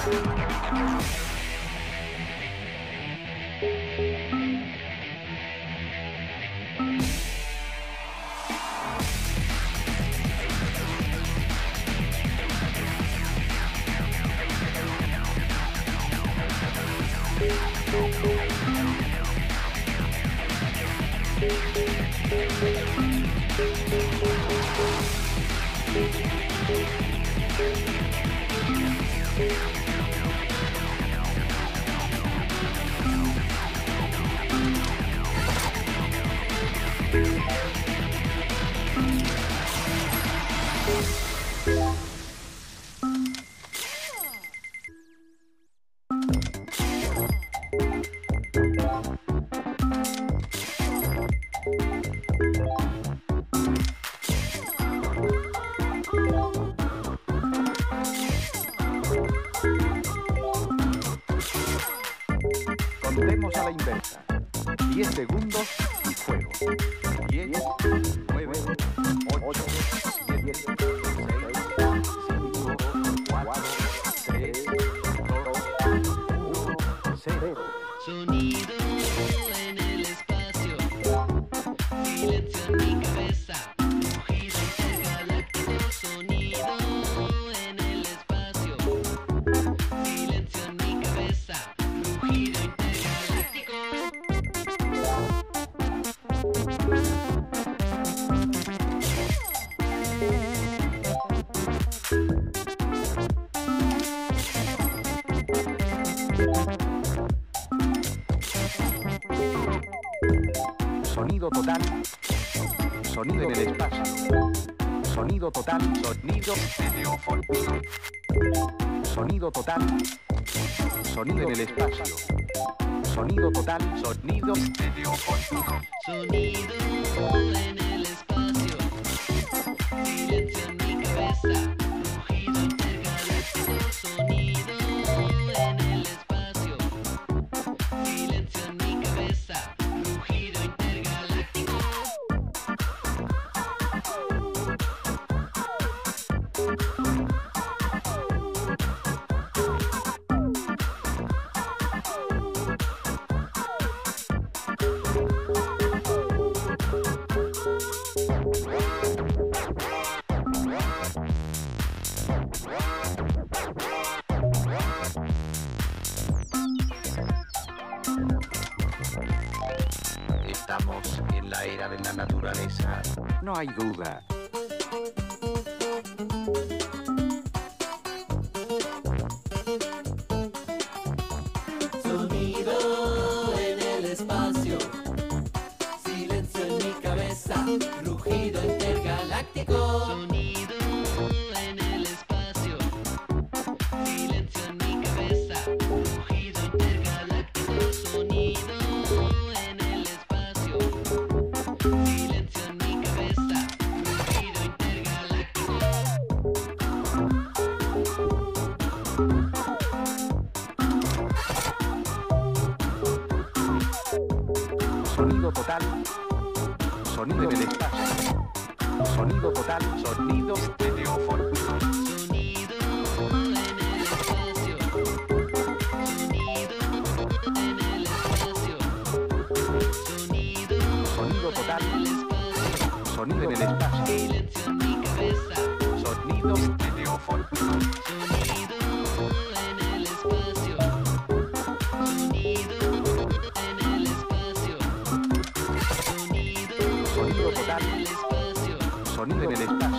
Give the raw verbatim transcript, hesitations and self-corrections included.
Contemos a la inversa. diez segundos y fuego. diez, nueve, ocho, siete, seis, cinco, cuatro, tres, dos, uno, cero. Sonido en el espacio, silencio en mi cabeza, rugido intergaláctico. Sonido en el espacio, silencio en mi cabeza, rugido intergaláctico. Sonido total. Sonido en el espacio. Sonido total. Sonido estereofónico. Sonido total. Sonido en el espacio. Sonido total. Sonido estereofónico. Sonido en el espacio, silencio en mi cabeza, rugido intergaláctico. Sonido en el espacio, silencio en mi cabeza, rugido intergaláctico. Estamos en la era de la naturaleza. No hay duda. Sonido en el espacio, silencio en mi cabeza, rugido intergaláctico. Sonido en el espacio, silencio en mi cabeza, rugido intergaláctico. Sonido en el espacio, silencio en mi cabeza, rugido intergaláctico. Sonido total. Sonido en el espacio. Sonido total. Sonido estereofónico. Sonido en el espacio, sonido en el espacio, sonido Sonido total. en el espacio, Sonido en el espacio. silencio en mi cabeza, Sonido estereofónico. sonido en el espacio, sonido en el espacio, sonido Sonido total. en el espacio, Sonido en el espacio.